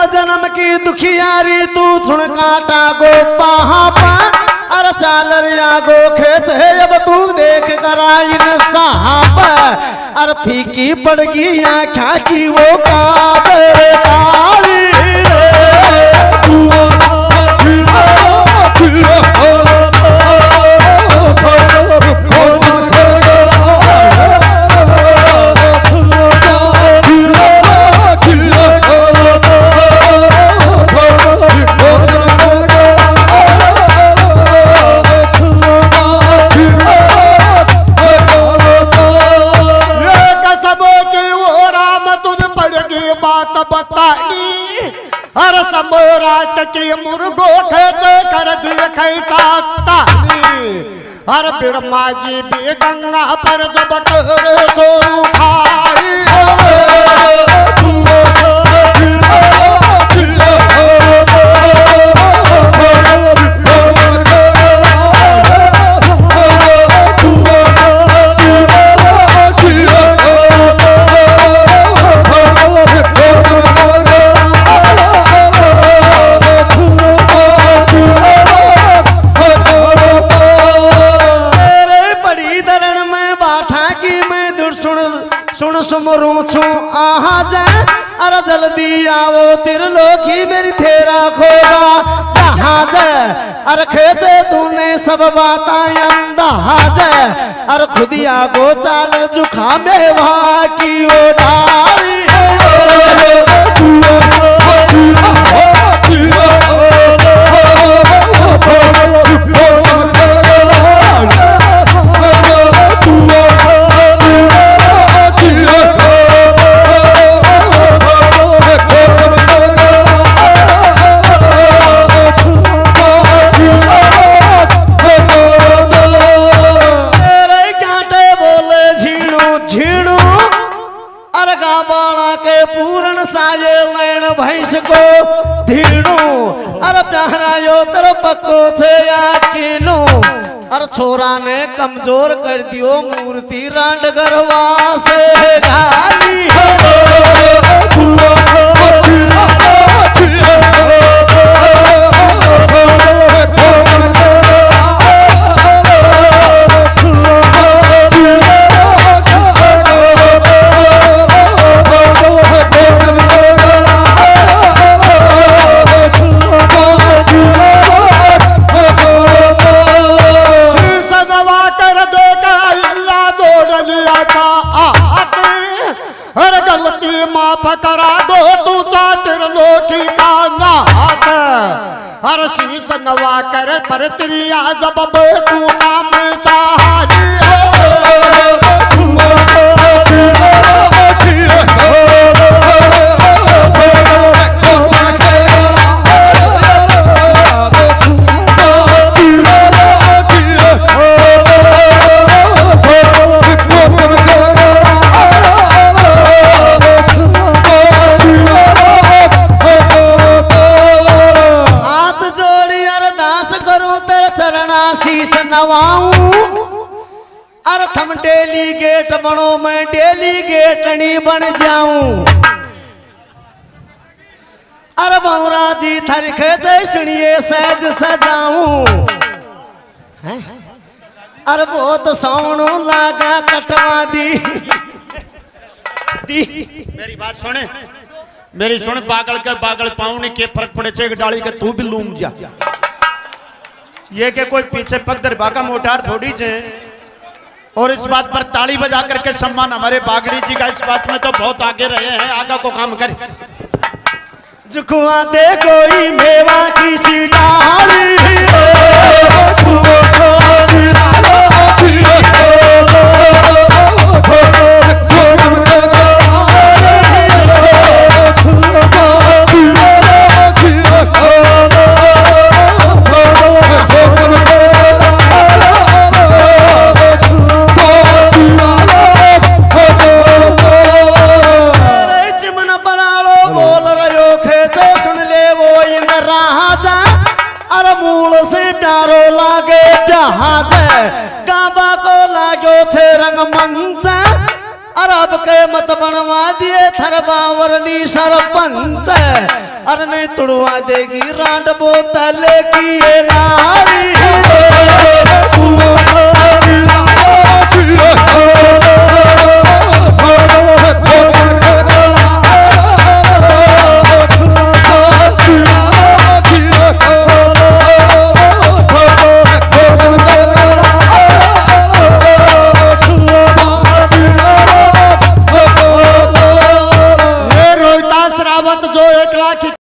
जन्म की दुखियारी तू सुन काटा गो पापा अरे चाल रिया गो खेत है अब तू देख कराइन साहब अरे फीकी पड़गी आँखा की वो काबे काली सम्राट की मुर्गो खेच कर दिए खैचाता हर ब्रह्मा जी भी गंगा पर जब कर चोरू खाई सुमरू छू आहा जाए अरे जल्दी आओ त्रिलोकी मेरी तेरा खोगा कहाँ जाए अरे खेते तूने सब बातें अंदाज अरे खुदिया गो चाल जुखा में वहाँ की ओ डाली भैंस को धीणू अरे प्यारा यो तर पक्को छे याकीनो अरे छोरा ने कमजोर कर दियो मूर्ति रांड गरवा से गाली करा दो तू त्रिलोकी का नाथ हर शीश नवा कर पर त्रिया जब तू नाम चाही अरे थम डेलीगेट बनो मैं डेलीगेटनी बन जाऊं अरे बौरा जी थर खेते सुनिए सहज सजाऊं अरे बहुत सोनू लागा कटवा दी मेरी बात सुने मेरी सुन पागल कर पागल पाऊने के फर्क पड़े छे डाली के तू भी लूम जा ये के कोई पीछे पग दरबा का मोटार थोड़ी छे और इस बात पर ताली बजा करके सम्मान हमारे बागड़ी जी का इस बात में तो बहुत आगे रहे हैं आगा को काम कर जुकुआ दे कोई मेवा की सीताली अरब के मत बनवा दिए थर बावरनी सरपंच अरे नहीं तुड़वा देगी रांड बोतल की ये नारी